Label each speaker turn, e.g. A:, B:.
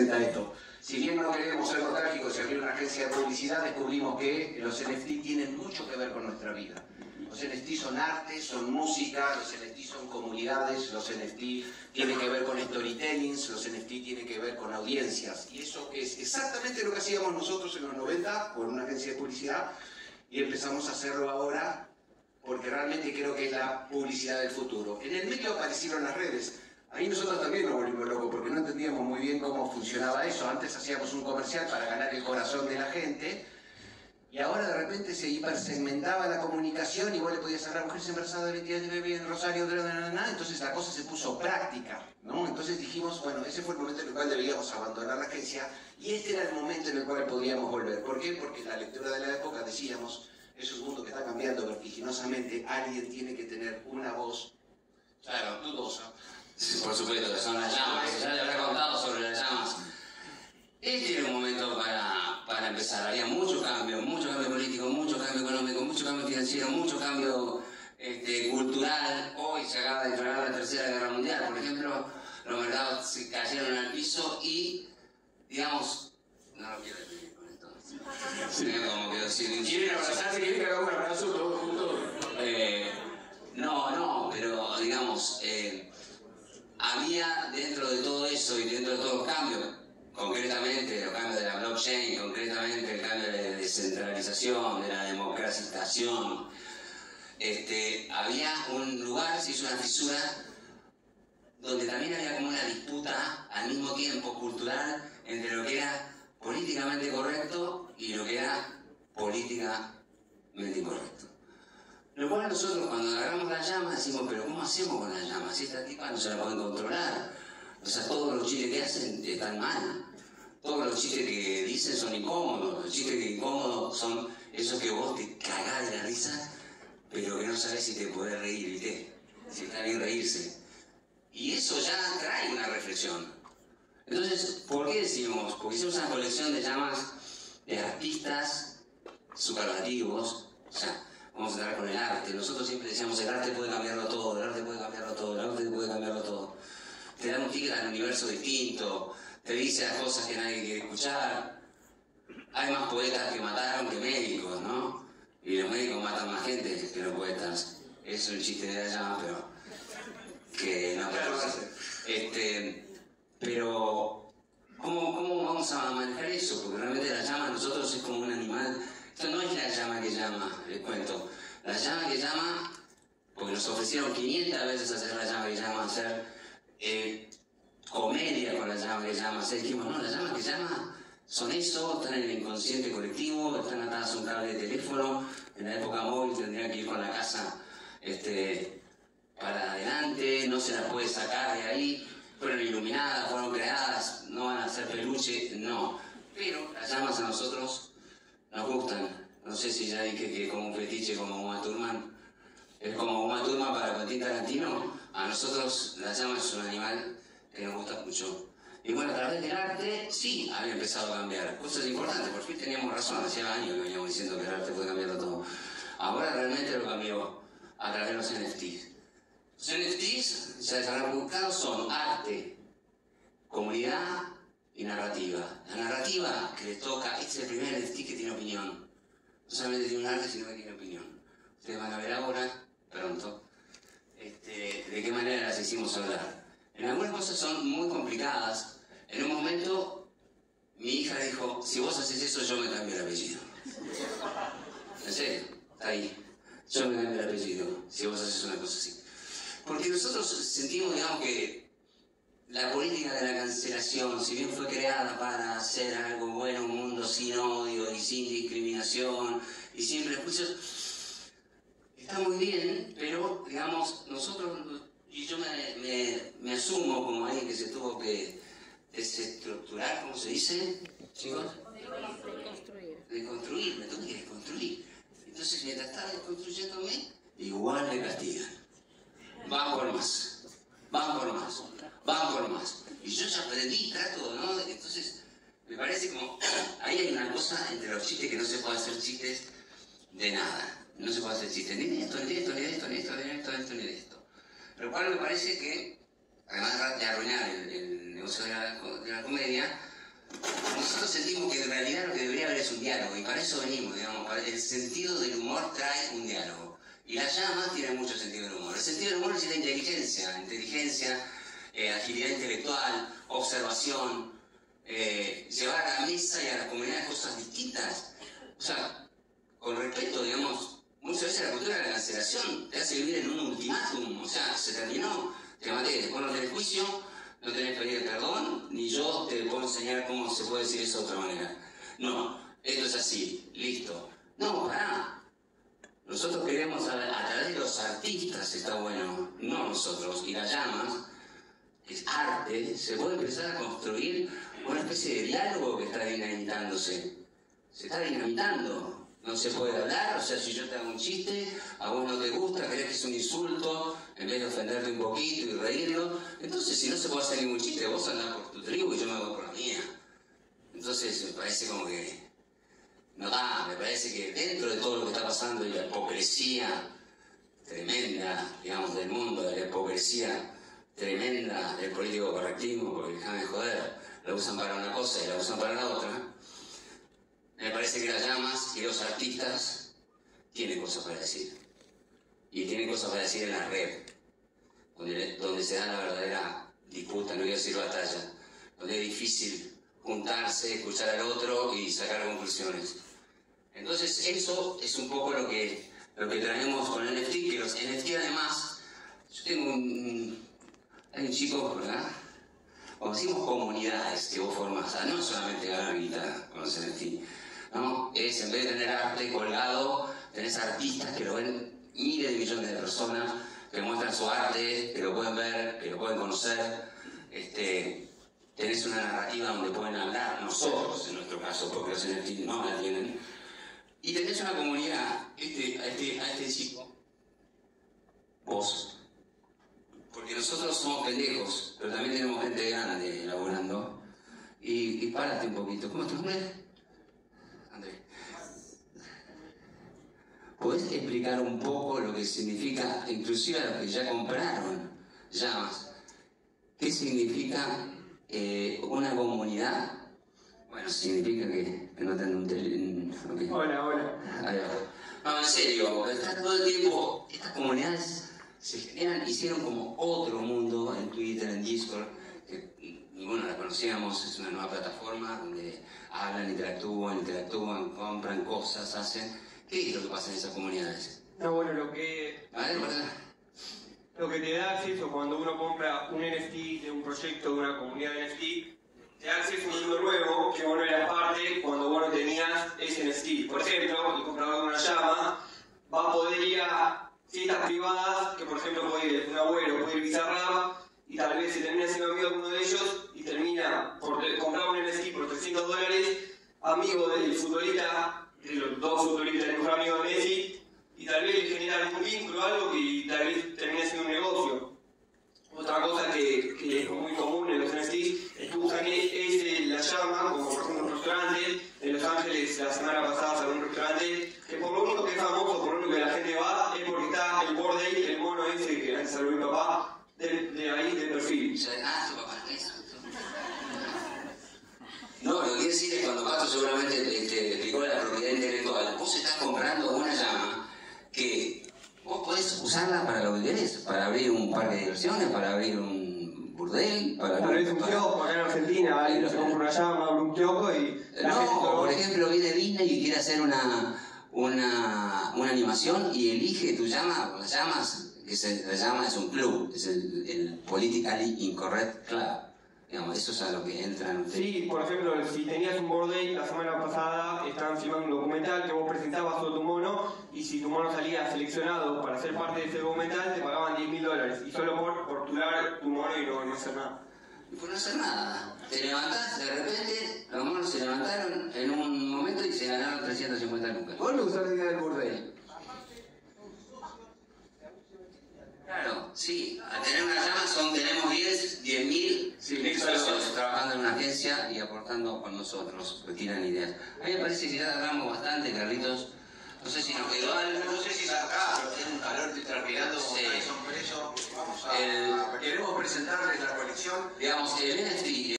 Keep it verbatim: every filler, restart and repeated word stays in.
A: representa esto. Si bien no queremos ser nostálgicos y abrir una agencia de publicidad, descubrimos que los N F T tienen mucho que ver con nuestra vida. Los N F T son arte, son música, los N F T son comunidades, los N F T tienen que ver con storytellings, los N F T tienen que ver con audiencias. Y eso es exactamente lo que hacíamos nosotros en los noventa por una agencia de publicidad y empezamos a hacerlo ahora porque realmente creo que es la publicidad del futuro. En el medio aparecieron las redes. Ahí nosotros también nos volvimos locos porque no entendíamos muy bien cómo funcionaba eso. Antes hacíamos un comercial para ganar el corazón de la gente y ahora de repente se hipersegmentaba la comunicación y vos le podías hablar a mujeres embarazadas de veinte años, bebé en Rosario, bla, bla, bla, bla. Entonces la cosa se puso práctica, ¿no? Entonces dijimos, bueno, ese fue el momento en el cual debíamos abandonar la agencia y este era el momento en el cual podíamos volver. ¿Por qué? Porque la lectura de la época decíamos, es un mundo que está cambiando vertiginosamente, alguien tiene que tener una voz, claro, dudosa.
B: Sí, por supuesto, que son las llamas, ya le habrá contado sobre las llamas. Este era un momento para, para empezar, había mucho cambio, mucho cambio político, mucho cambio económico, mucho cambio financiero, mucho cambio este, cultural. Hoy se acaba de declarar la Tercera Guerra Mundial, por ejemplo, los mercados se cayeron al piso y, digamos, no lo quiero decir con esto. Sí, como que si
A: ¿Quieren abrazarse? ¿Quieren que hagamos un abrazo todos juntos?
B: Eh, no, no, pero digamos, eh, había dentro de todo eso y dentro de todos los cambios, concretamente los cambios de la blockchain, concretamente el cambio de descentralización, de la democratización, este, había un lugar, se hizo una fisura, donde también había como una disputa al mismo tiempo cultural entre lo que era políticamente correcto y lo que era políticamente incorrecto. Lo cual nosotros cuando agarramos la llama decimos, pero ¿cómo hacemos con la llama? Si esta tipa no se la pueden controlar. O sea, todos los chistes que hacen están mal. Todos los chistes que dicen son incómodos. Los chistes que incómodos son esos que vos te cagás de la risa, pero que no sabés si te podés reír, ¿viste? Si está bien reírse. Y eso ya trae una reflexión. Entonces, ¿por qué decimos? Porque hicimos una colección de llamas de artistas superlativos. O sea, vamos a entrar con el arte. Nosotros siempre decíamos, el arte puede cambiarlo todo, el arte puede cambiarlo todo, el arte puede cambiarlo todo. Te da un ticket al universo distinto, te dice las cosas que nadie quiere escuchar. Hay más poetas que mataron que médicos, ¿no? Y los médicos matan más gente que los poetas. Es un chiste de la llama, pero que no parece. Este, pero, ¿cómo, ¿cómo vamos a manejar eso? Porque realmente la llama nosotros es como un animal. Esto no es la llama que llama, les cuento. La llama que llama, porque nos ofrecieron quinientas veces hacer la llama que llama, hacer eh, comedia con la llama que llama. Así dijimos, no, las llamas que llama son eso, están en el inconsciente colectivo, están atadas a un cable de teléfono. En la época móvil tendrían que ir con la casa este, para adelante, no se las puede sacar de ahí. Fueron iluminadas, fueron creadas, no van a ser peluche, no. Pero las llamas a nosotros nos gustan. No sé si ya dije que como un fetiche como Uma Thurman es como Uma Thurman para Quentin Tarantino. A nosotros la llama es un animal que nos gusta mucho. Y bueno, a través del arte sí había empezado a cambiar cosas importantes. Por fin teníamos razón, hacía años que veníamos diciendo que el arte puede cambiarlo todo. Ahora realmente lo cambió a través de los N F Ts. Los N F Ts, ya se habrán buscado, son arte, comunidad y narrativa. La narrativa que les toca, este es el primer N F T que tiene opinión. No solamente tiene un arte, sino que tiene opinión. Ustedes van a ver ahora, pronto, este, de qué manera las hicimos hablar. En algunas cosas son muy complicadas. En un momento, mi hija dijo, si vos haces eso, yo me cambio el apellido. En serio, está ahí. Yo me cambio el apellido, si vos haces una cosa así. Porque nosotros sentimos, digamos, que la política de la cancelación, si bien fue creada para hacer algo bueno, un mundo sin odio y sin discriminación y sin prejuicios, está muy bien, pero, digamos, nosotros, y yo me, me, me asumo como alguien que se tuvo que desestructurar, ¿cómo se dice, chicos? Desconstruir. Desconstruir, me tuve que desconstruir. Entonces, mientras estaba desconstruyéndome, igual me castigan. Van por más, van por más, van por más. Y yo ya aprendí, trato, ¿no? Entonces, me parece como, ahí hay una cosa entre los chistes que no se puede hacer chistes de nada. No se puede hacer chistes ni de esto, ni de esto, ni de esto, ni de esto, ni de esto, ni de esto, ni de esto. Pero lo cual me parece que, además de arruinar el, el negocio de la, de la comedia, nosotros sentimos que en realidad lo que debería haber es un diálogo, y para eso venimos, digamos, para el sentido del humor trae un diálogo. Y las llamas tienen mucho sentido del humor. El sentido del humor es la inteligencia, inteligencia, eh, agilidad intelectual, observación, eh, llevar a la mesa y a la comunidad cosas distintas. O sea, con respeto, digamos, muchas veces la cultura de la cancelación te hace vivir en un ultimátum, o sea, se terminó, te maté, después no tenés juicio, no tenés que pedir perdón, ni yo te puedo enseñar cómo se puede decir eso de otra manera. No, esto es así, listo. No, pará. Nosotros queremos, a, a través de los artistas, está bueno, no nosotros, y las llamas, es arte, se puede empezar a construir una especie de diálogo que está dinamitándose. Se está dinamitando. No se puede hablar, o sea, si yo te hago un chiste, a vos no te gusta, crees que es un insulto, en vez de ofenderte un poquito y reírlo, entonces si no se puede hacer ningún chiste, vos andás por tu tribu y yo me voy por la mía. Entonces me parece como que no da, me parece que dentro de todo lo que está pasando y la hipocresía tremenda, digamos, del mundo, de la hipocresía tremenda del político correctismo, porque déjame de joder, la usan para una cosa y la usan para la otra. Me parece que las llamas y los artistas tienen cosas para decir. Y tienen cosas para decir en la red, donde, donde se da la verdadera disputa, no quiero decir batalla, donde es difícil juntarse, escuchar al otro y sacar conclusiones. Entonces eso es un poco lo que, lo que traemos con el N F T, que los N F T además, yo tengo un, hay un chico, ¿verdad? Cuando decimos comunidades que vos formás, no es solamente ganar guita con los N F T, ¿no? Es en vez de tener arte colgado, tenés artistas que lo ven miles de millones de personas, que muestran su arte, que lo pueden ver, que lo pueden conocer. Este, tenés una narrativa donde pueden hablar, nosotros en nuestro caso, porque los N F T no la tienen. Y tenés una comunidad, este, a, este, a este chico, vos, porque nosotros somos pendejos, pero también tenemos gente grande laburando. Y, y párate un poquito. ¿Cómo es tu nombre? Andrés. ¿Podés explicar un poco lo que significa, inclusive a los que ya compraron llamas, qué significa eh, una comunidad? Bueno, significa que, que no tengan un tele... Okay.
C: Hola, hola.
B: Ahí va. No, en serio, porque está todo el tiempo, estas comunidades se generan, hicieron como otro mundo en Twitter, en Discord, que ninguno la conocíamos, es una nueva plataforma donde hablan, interactúan, interactúan, compran cosas, hacen. ¿Qué es lo que pasa en esas comunidades?
C: No, bueno, lo que...
B: A ver, ¿verdad?
C: Lo que te da acceso cuando uno compra un N F T de un proyecto, de una comunidad de N F T, te da acceso a un mundo nuevo que vos no eras parte cuando vos no tenías ese N F T. Por ejemplo, el comprador de una llama va a poder ir a fiestas privadas, que por ejemplo puede ir un abuelo, puede ir Bizarrap, y tal vez se termina siendo amigo de uno de ellos y termina por comprar un N F T por trescientos dólares, amigo del futbolista, de los dos futbolistas del mejor amigo de Messi, y tal vez generar algún vínculo, algo que tal vez termine siendo un negocio. Otra cosa que, que es muy común en los N F Ts es que usan es la llama, como por ejemplo un restaurante. En Los Ángeles la semana pasada salió un restaurante que por lo único que es famoso, por lo único que la gente va, es porque está el borde, el mono ese que antes salió mi papá, de, de ahí de perfil.
B: Ah, tu papá, eso. No, lo que quiero decir es cuando Pato seguramente te, te explicó la propiedad intelectual, vos estás comprando una llama que vos podés usarla para lo que querés, para abrir un parque de diversiones, para abrir un burdel, para
C: Tal
B: abrir
C: vez un
B: para...
C: kiosco acá en Argentina, alguien se compra una llama, abre un kiosco y... la gente
B: No,
C: todo...
B: por ejemplo, viene Disney y quiere hacer una, una, una animación y elige tu llama, las llamas, que se, la llama es un club, es el, el Politically Incorrect Club. Digamos, eso es a lo que entran.
C: Sí, por ejemplo, si tenías un board day la semana pasada, estaban filmando un documental que vos presentabas todo tu mono y si tu mono salía seleccionado para ser parte de ese documental te pagaban diez mil dólares y solo por portular tu mono y no, no hacer nada.
B: Y por no hacer nada. Te levantás, de repente, los monos se levantaron en un momento y se ganaron trescientos cincuenta lucas.
D: ¿Vos le usás la idea del burdel?
B: Claro, sí, al tener una llama son, tenemos diez mil
D: Sí,
B: socios trabajando en una agencia y aportando con nosotros, que tiran ideas. A mí me parece que ya hablamos bastante, Carlitos. No sé si nos quedó algo.
A: No sé si está acá, pero tiene un calor, estoy transpirando como
B: Sí.
A: Tyson Preso. Vamos a...
B: El-
A: Queremos presentarles la colección.
B: Digamos, el N F T